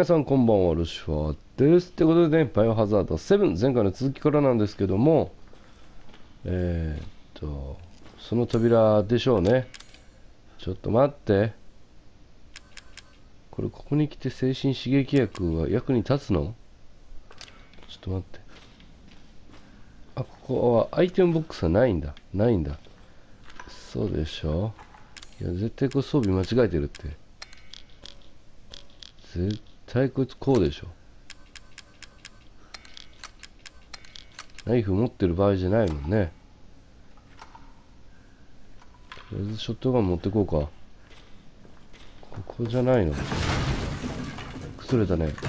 さんこんばんは、ルシファーです。ということでね、バイオハザード7、前回の続きからなんですけども、その扉でしょうね。ちょっと待って。ここに来て精神刺激薬は役に立つの？ちょっと待って。あ、ここはアイテムボックスはないんだ。ないんだ。そうでしょ。いや、絶対これ装備間違えてるって。絶対こいつこうでしょ。ナイフ持ってる場合じゃないもんね。とりあえずショットガン持ってこうか。ここじゃないの？崩れたね。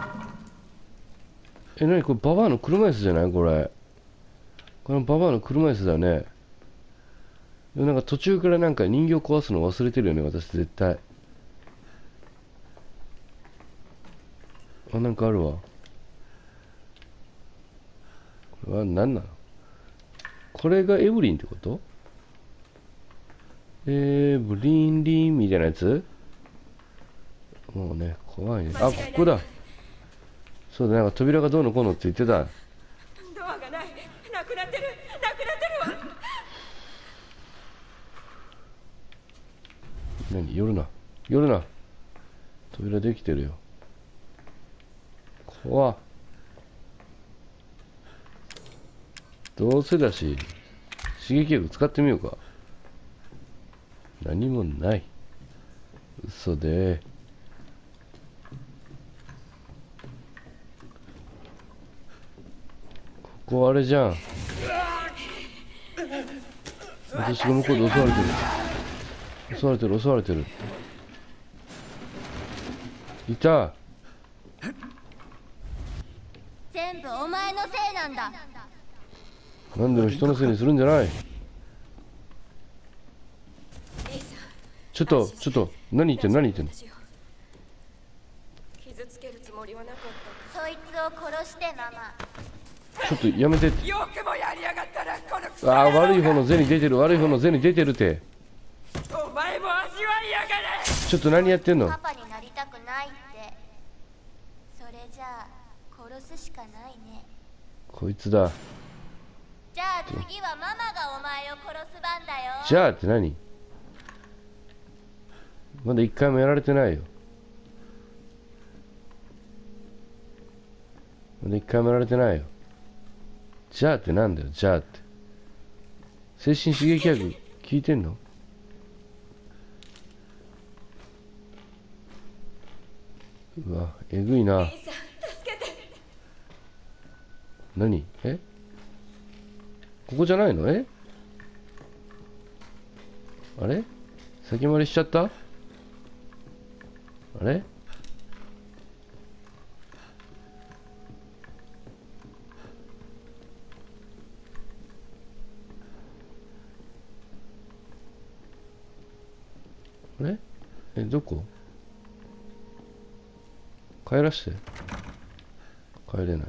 なにこれババアの車椅子じゃない？これババアの車椅子だよね。でもなんか途中からなんか人形壊すの忘れてるよね、私絶対。あ、なんかあるわ。これは何なの？これがエブリンってこと？エブリンリンみたいなやつ？もうね、怖いね。あ、ここだ。そうだ、なんか扉がどうのこうのって言ってた。 ドアがない。なくなってる。なくなってるわ。 何？寄るな。寄るな。扉できてるよ。怖っ。どうせだし、刺激薬使ってみようか。何もない。嘘で。ここあれじゃん。私が向こうで襲われてる。襲われてる、襲われてる。いた。 全部お前のせいなんだ。 何でも人のせいにするんじゃない。ちょっと、何言ってんの？ 傷つけるつもりはなかった。 そいつを殺してママ。 ちょっとやめてって。 よくもやりやがったな、このクソ。 ああ、悪い方の銭出てる、悪い方の銭出てるって。 お前も味わいやがれ。 ちょっと何やってんの？ パパになりたくないって。それじゃあ殺すしかないね。 こいつだ。 じゃあ次はママがお前を殺す番だよ。 じゃあって何？まだ一回もやられてないよ。まだ一回もやられてないよ。じゃあってなんだよ、じゃあって。精神刺激薬効いてんの？うわ、えぐいな。 兄さん、助けて。 何？ここじゃないの？あれ？先回りしちゃった？あれ？あれ？どこ？帰らして。帰れない。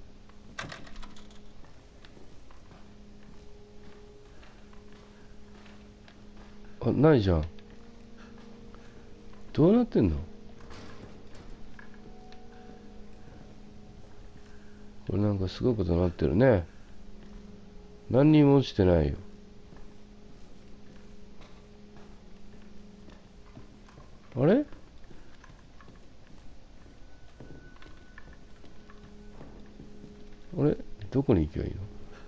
あ、ないじゃん。どうなってんの？これなんかすごいことになってるね。何にも落ちてないよ。あれ？あれ？どこに行けばいいの？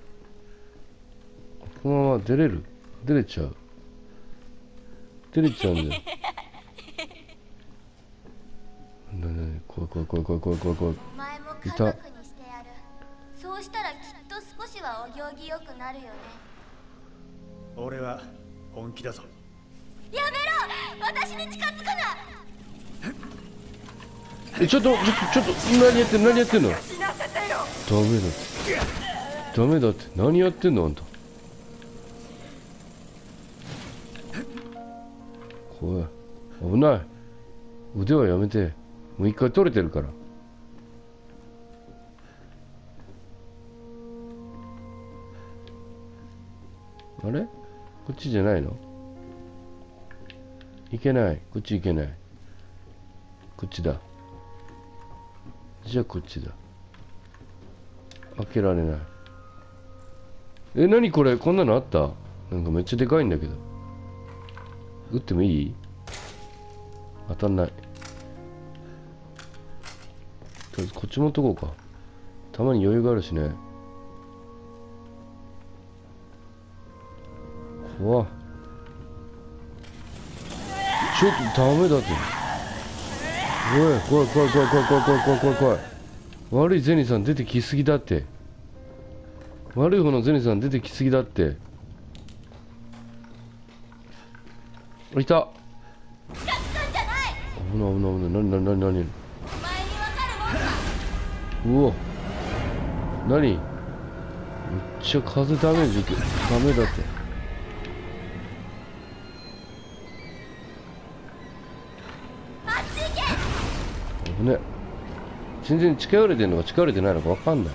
このまま出れる？出れちゃう。出れちゃうんだよ。怖い怖い怖い怖い怖い怖い怖い。 お前も家族にしてやる。そうしたらきっと少しはお行儀よくなるよね。 俺は本気だぞ。 やめろ！私に近づくな！ ちょっと何やってんの？何やってんの？ 死なせてよ。 ダメだってダメだって。何やってんのあんた。怖い。危ない。腕はやめて。もう一回取れてるから。あれ？こっちじゃないの？いけない。こっち行けない。こっちだ。 じゃあこっちだ。開けられない。何これ、こんなのあった？なんかめっちゃでかいんだけど。撃ってもいい？当たんない。とりあえずこっち持っとこうか。たまに余裕があるしね。怖っ。ちょっとダメだって。おい、怖い怖い怖い怖い怖い怖い怖い怖い怖い。悪いゼニさん出てきすぎだって。悪い方のゼニさん出てきすぎだって。いた。危ない危ない危ない。何何何何。 お前にわかるもんか。 うお。何。めっちゃ風ダメージ受け。ダメだって。 あっち行け。 危ね。全然近寄れてんのか近寄れてないのか分かんない。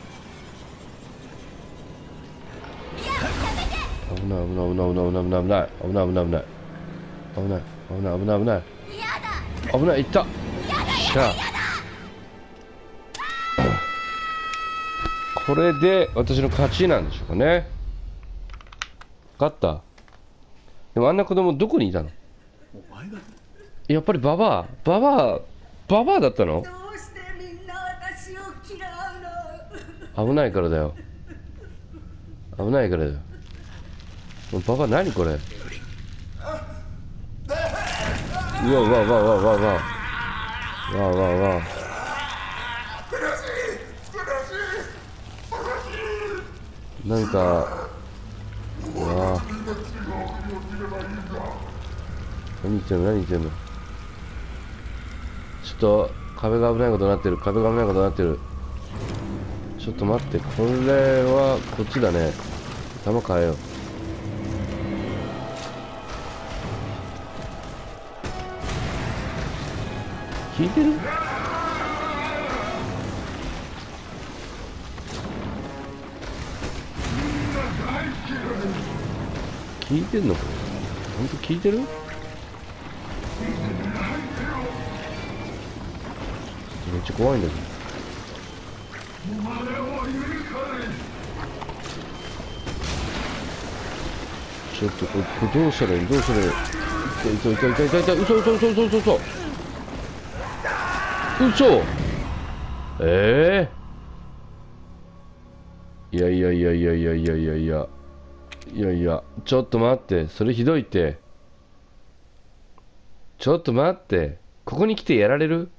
危ない危ない危ない危ない危ない危ない危ない危ない危ない危ない危ない危ない危ない危ない危ない。いった。しゃあ。これで私の勝ちなんでしょうかね。勝った。でもあんな子供どこにいたの？ お前がやっぱりババアだったの？ どうしてみんな私を嫌うの？ 危ないからだよ。危ないからだよ。もうババア何これ。うわうわうわうわうわうわうわうわうわうわ。なんかうわ何言ってんの何言ってんの。ちょっと壁が危ないことになってる。壁が危ないことになってる。ちょっと待って、これはこっちだね。弾変えよう。聞いてる？聞いてんのこれ？本当聞いてる？めっちゃ怖いんだけど。ちょっとこれどうしたらいい？どうしたらいい？痛い痛い痛い痛い痛い。嘘嘘嘘嘘嘘嘘嘘。いやいやいやいやいやいやいやいやいやいや、ちょっと待って、それひどいって。ちょっと待って、ここに来てやられる？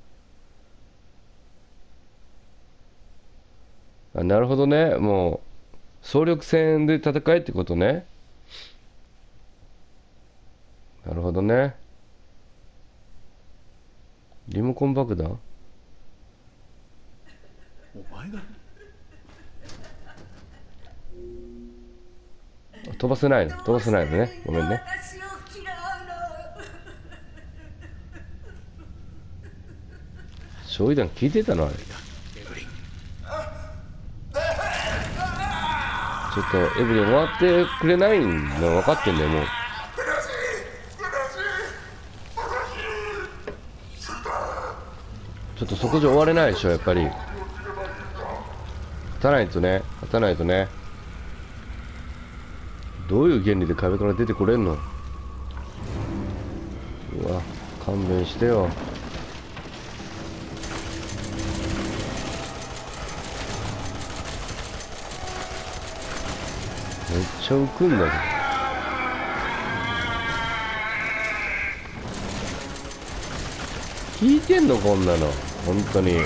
あ、なるほどね。もう総力戦で戦えってことね。なるほどね。リモコン爆弾？ お前が飛ばせないの？飛ばせないのね。ごめんね。 私を嫌う焼夷弾聞いてたのあれ。ちょっとエブリン終わってくれないの分かってんだよもう。ちょっとそこじゃ終われないでしょやっぱり。勝たないとね、勝たないとね。どういう原理で壁から出てこれんの？うわ、勘弁してよ。めっちゃ浮くんだけど。聞いてんのこんなの本当に。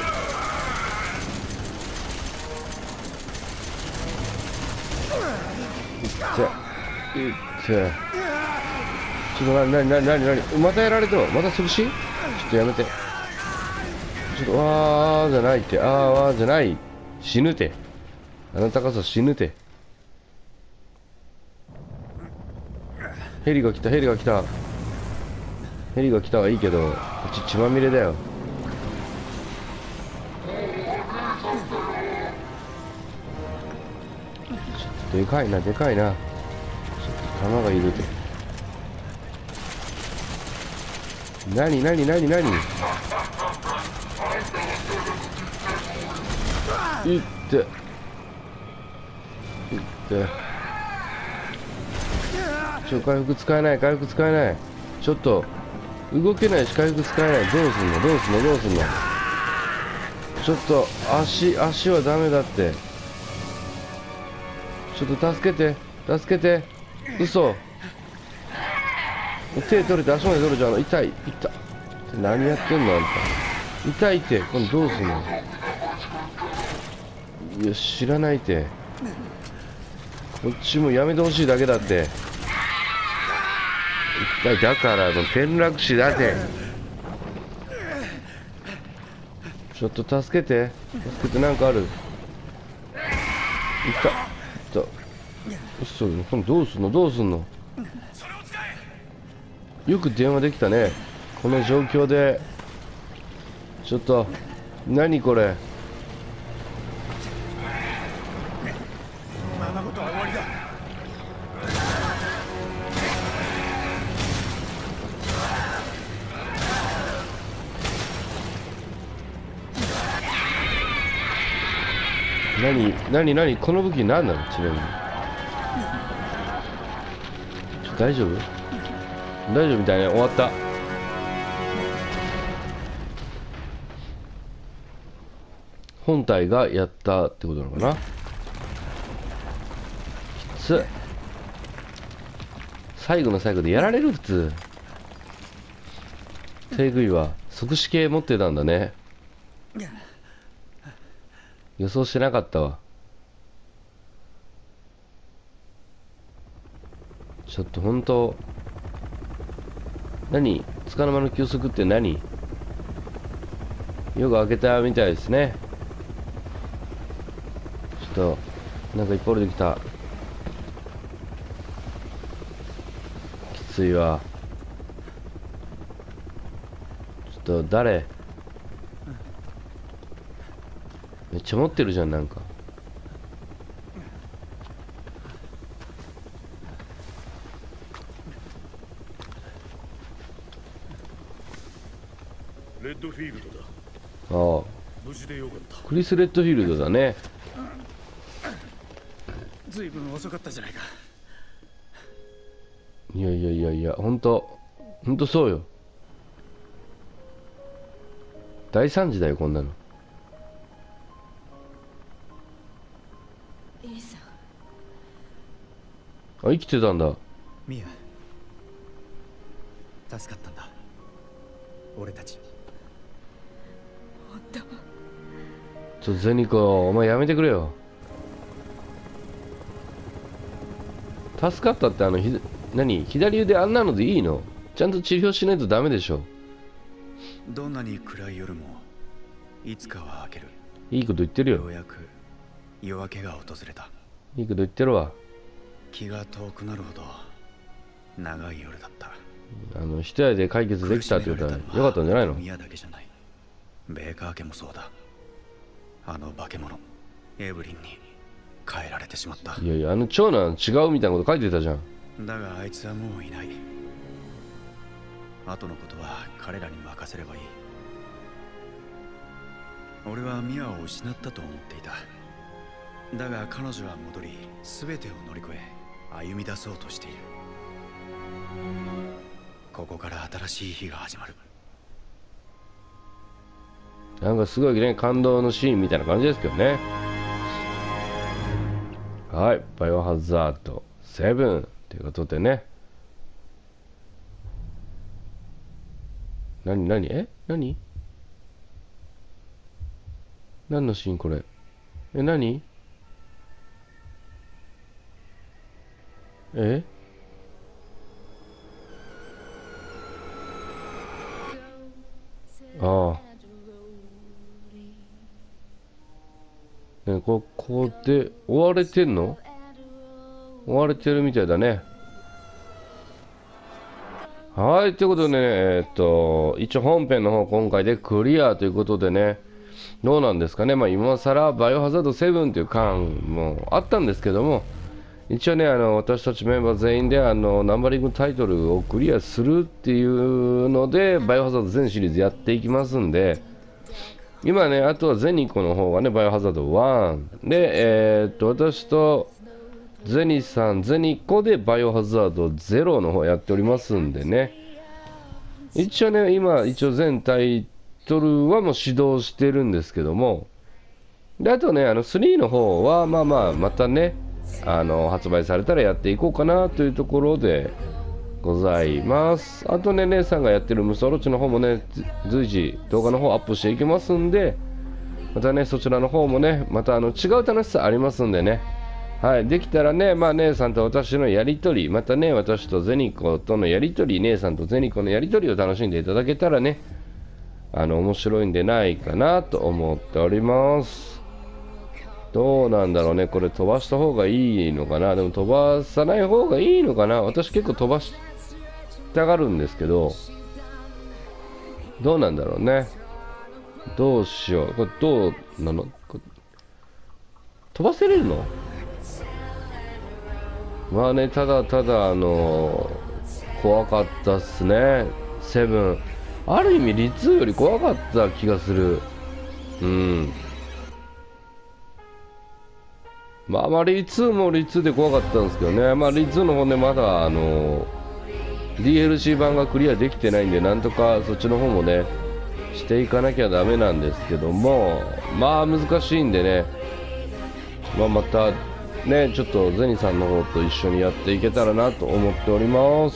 ちょっと何またやられてもまた潰し？ちょっとやめて。ちょっとわーじゃないって。わーじゃない。死ぬて。あの高さ死ぬて。ヘリが来たヘリが来たヘリが来たはいいけどこっち血まみれだよ。ちょっとでかいなでかいな。ちょっと弾がいるて。 何何何何いっていって回復使えない回復使えない。ちょっと動けないし回復使えない。どうすんのどうすんのどうすんの。ちょっと足はダメだって。ちょっと助けて助けて。嘘。手取れて足まで取れちゃうの。痛い痛い。何やってんのあんた。痛いって。今度どうすんの。いや知らないって。こっちもやめてほしいだけだって。痛い。だからの転落死だって。ちょっと助けて助けて。なんかある。痛っ。嘘。今度どうすんのどうすんの。よく電話できたねこの状況で。ちょっと何これ。 ままごとは終わりだ。 何この武器何なの。ちなみに大丈夫大丈夫みたいな。終わった。本体がやったってことなのかな。きつ。最後の最後でやられる。普通手食いは即死系持ってたんだね。予想してなかったわ。ちょっと本当。何束の間の休息って何。よく開けたみたいですね。ちょっとなんかいっぱい降りてきた。きついわ。ちょっと誰めっちゃ持ってるじゃん。なんかレッドフィールドだ。 ああ無事でよかった。 クリス・レッドフィールドだね。 ずいぶん遅かったじゃないか。 いやいやいやいや、ほんとそうよ。大惨事だよこんなの。 イーサあ、生きてたんだ。 ミア助かったんだ俺たち。 本当。 ちょっとゼニコお前やめてくれよ。助かったって何左腕あんなのでいいの。ちゃんと治療しないとダメでしょ。 どんなに暗い夜もいつかは明ける。 いいこと言ってるよ。 ようやく夜明けが訪れた。 いいこと言ってるわ。 気が遠くなるほど長い夜だった。 一夜で解決できたってことはよかったんじゃないの。 ミアだけじゃない。ベーカー家もそうだ。あの化け物エブリンに変えられてしまった。 いやいや、長男違うみたいなこと書いてたじゃん。 だがあいつはもういない。後のことは彼らに任せればいい。俺はミアを失ったと思っていた。だが彼女は戻り全てを乗り越え歩み出そうとしている。ここから新しい日が始まる。 なんかすごいね、感動のシーンみたいな感じですけどね。はい、バイオハザード7ということでね。何何のシーンこれ。何ああ。ね、ここで追われてんの？追われてるみたいだね。はい、ということでね、一応本編の方今回でクリアということでね、どうなんですかね。まあ今更バイオハザード7という感もあったんですけども、 一応ね、私たちメンバー全員でナンバリングタイトルをクリアするっていうので、バイオハザード全シリーズやっていきますんで、今ね、あとはゼニコの方がね、バイオハザード1で、私とゼニさん、ゼニコでバイオハザード0の方やっておりますんでね、一応ね、一応全タイトルはもう始動してるんですけども、であとね、3の方は、またね、発売されたらやっていこうかなというところでございます。あとね、姉さんがやってるムソロチの方もね、随時動画の方アップしていきますんで、またね、そちらの方もね、また違う楽しさありますんでね、はい、できたらね、姉さんと私のやりとり、またね、私とゼニコとのやりとり、姉さんとゼニコのやりとりを楽しんでいただけたらね、面白いんでないかなと思っております。どうなんだろうね、これ飛ばした方がいいのかな。でも飛ばさない方がいいのかな。私結構飛ばしたがるんですけど、どうなんだろうね。どうしよう。これどうなの？飛ばせれるの？まあね、ただただ怖かったっすね。セブン。ある意味リツーより怖かった気がする。うん。リ2もリ2で怖かったんですけどね、リ2の方ね、まだDLC 版がクリアできてないんで、なんとかそっちの方もね、していかなきゃダメなんですけども、難しいんでね、またね、ちょっとゼニさんの方と一緒にやっていけたらなと思っております。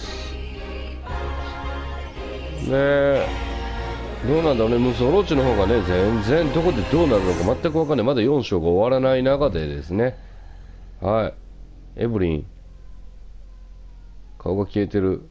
ね、どうなんだろうね、ムソローチの方がね、全然どこでどうなるのか全く分かんない。まだ4章が終わらない中でですね、はい、エブリン、顔が消えてる。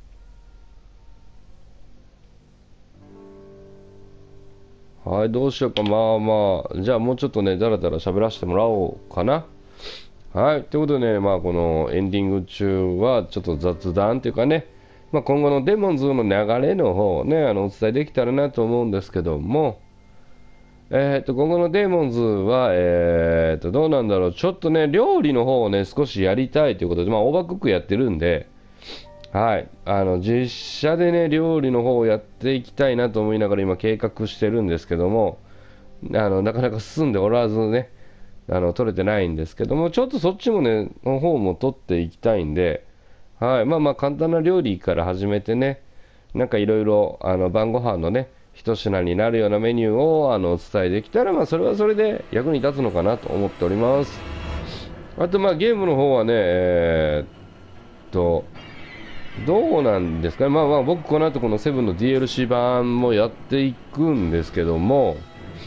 はい、どうしようか。じゃあもうちょっとね、だらだら喋らせてもらおうかな。はい、ということでね、このエンディング中はちょっと雑談というかね、今後のデモンズの流れの方をね、お伝えできたらなと思うんですけども、今後のデモンズは、どうなんだろう、ちょっとね、料理の方をね、少しやりたいということで、オーバークックやってるんで、はい、実写でね、料理の方をやっていきたいなと思いながら今計画してるんですけども、なかなか進んでおらずね、取れてないんですけども、ちょっとそっちもね、の方も取っていきたいんで、はい、簡単な料理から始めてね、なんかいろいろ晩ご飯のね、一品になるようなメニューをお伝えできたら、それはそれで役に立つのかなと思っております。あとゲームの方はね、どうなんですかね。僕この後この7の DLC 版もやっていくんですけども、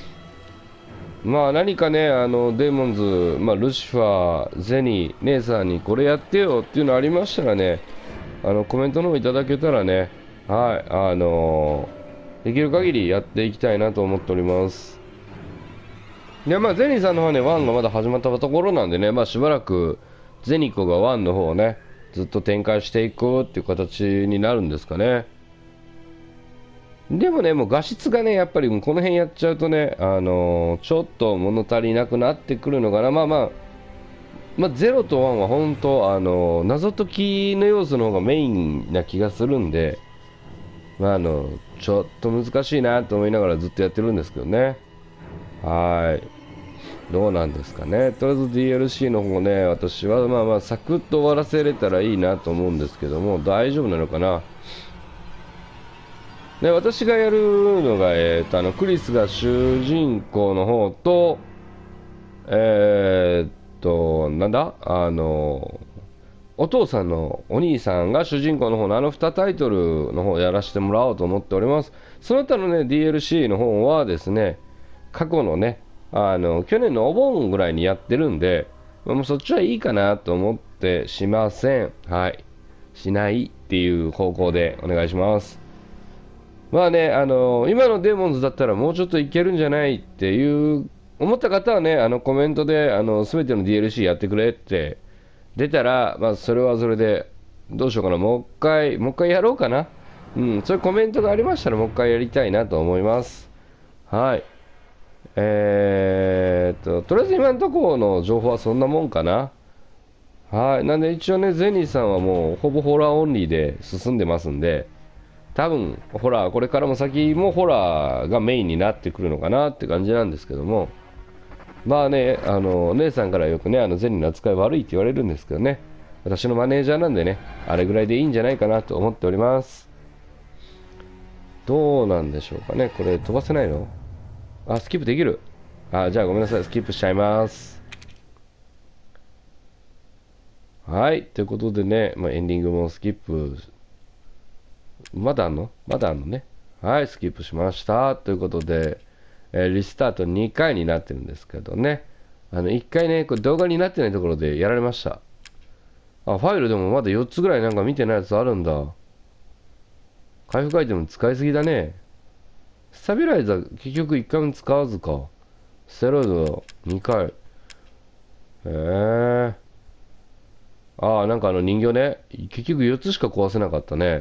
何かね、デーモンズ、ルシファー、ゼニー、姉さんにこれやってよっていうのありましたらね、コメントの方いただけたらね、はい、できる限りやっていきたいなと思っております。で、ゼニーさんの方はね、1がまだ始まったところなんでね、しばらくゼニコが1の方をね、ずっと展開していくっていう形になるんですかね。でもね、もう画質がね、やっぱりもうこの辺やっちゃうとね、ちょっと物足りなくなってくるのかな。0と1は本当、謎解きの要素の方がメインな気がするんで、ちょっと難しいなと思いながらずっとやってるんですけどね。はい。どうなんですかね。とりあえず DLC の方ね、私はサクッと終わらせれたらいいなと思うんですけども、大丈夫なのかな。で、私がやるのが、クリスが主人公の方と、なんだお父さんのお兄さんが主人公の方の2タイトルの方をやらせてもらおうと思っております。その他のね、DLC の方はですね、過去のね、去年のお盆ぐらいにやってるんで、もうそっちはいいかなと思ってしません。はい。しないっていう方向でお願いします。今のデーモンズだったらもうちょっといけるんじゃないっていう思った方はね、コメントで全ての DLC やってくれって出たら、それはそれでどうしようかな、もう一回やろうかな。そういうコメントがありましたらもう一回やりたいなと思います。はい。とりあえず今のところの情報はそんなもんかな。 はい。なんで一応ね、ゼニーさんはもうほぼホラーオンリーで進んでますんで、多分ホラー、これからも先もホラーがメインになってくるのかなって感じなんですけども、まあね、姉さんからよくね、ゼニーの扱い悪いって言われるんですけどね、私のマネージャーなんでね、あれぐらいでいいんじゃないかなと思っております。どうなんでしょうかね、これ飛ばせないの？あ、スキップできる。あ、じゃあごめんなさい、スキップしちゃいます。はい、ということでね、エンディングもスキップ、まだあんのね。はい、スキップしました。ということで、リスタート2回になってるんですけどね、1回ね、これ動画になってないところでやられました。あ、ファイルでもまだ4つぐらいなんか見てないやつあるんだ。回復アイテム使いすぎだね。スタビライザー結局1回も使わずか。ステロイド2回。ああ、なんか人形ね、結局4つしか壊せなかったね。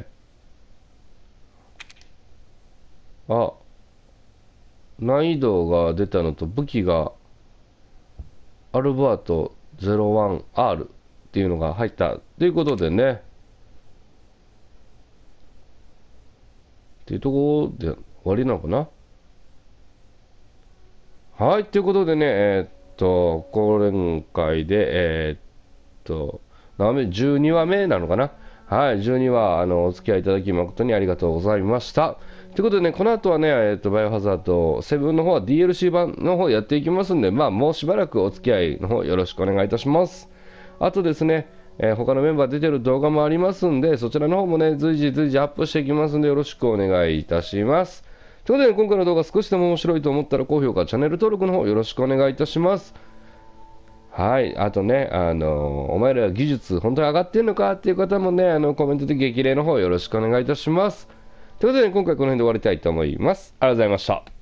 あ、難易度が出たのと武器がアルバート 01R っていうのが入ったということでね。っていうところで終わりなのかな。はい、ということでね、今回で、何話目 ?12 話目なのかな。はい、12話、お付き合いいただき誠にありがとうございました。ということでね、この後はね、バイオハザード7の方は DLC 版の方やっていきますんで、もうしばらくお付き合いの方よろしくお願いいたします。あとですね、他のメンバー出てる動画もありますんで、そちらの方もね、随時アップしていきますんで、よろしくお願いいたします。ということで、今回の動画少しでも面白いと思ったら高評価、チャンネル登録の方よろしくお願いいたします。はい、あとね、お前ら技術本当に上がってんのかっていう方もね、コメントで激励の方よろしくお願いいたします。ということで、今回この辺で終わりたいと思います。ありがとうございました。